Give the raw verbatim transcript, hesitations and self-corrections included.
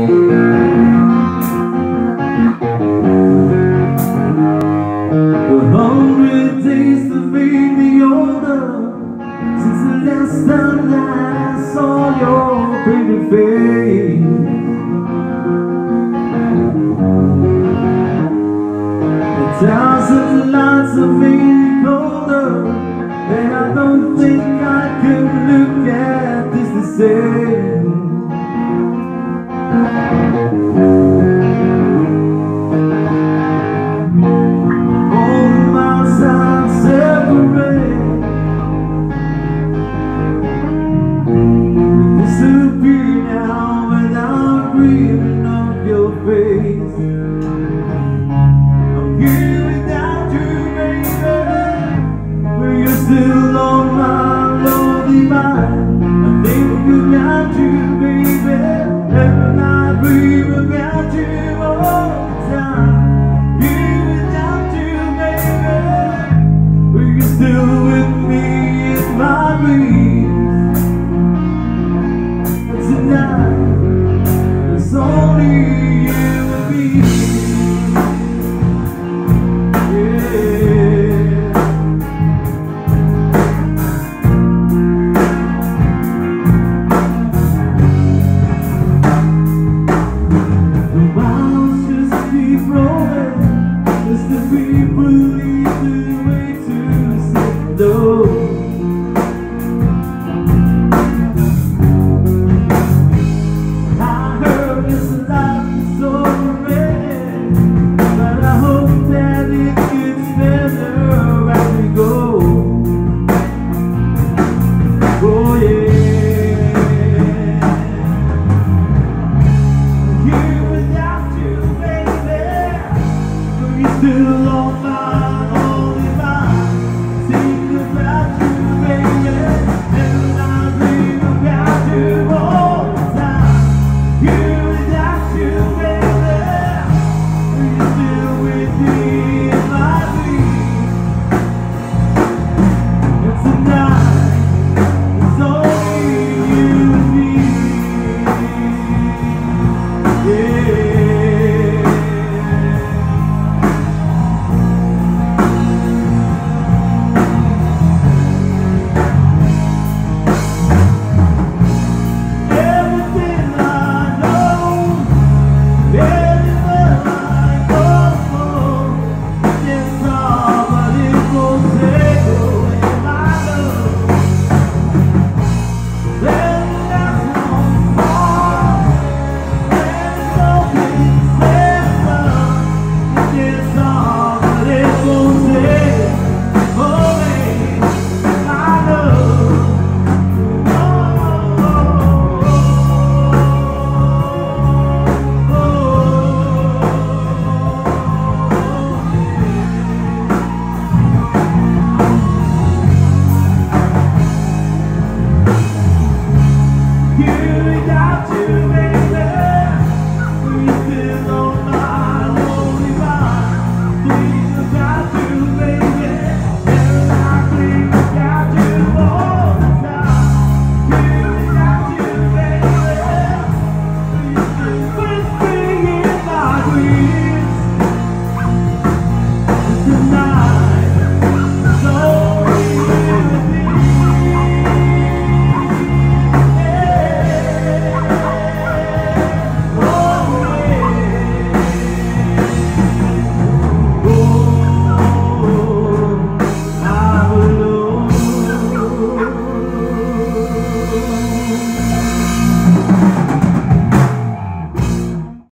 hundred days that made me older since the last time that I saw your pretty face. A thousand lights have made me colder, and I don't think I could look at this the same. Still on my lonely mind, I think about you, baby, and I dream about you all the time. Here without you, baby, but you're still with me in my dreams tonight.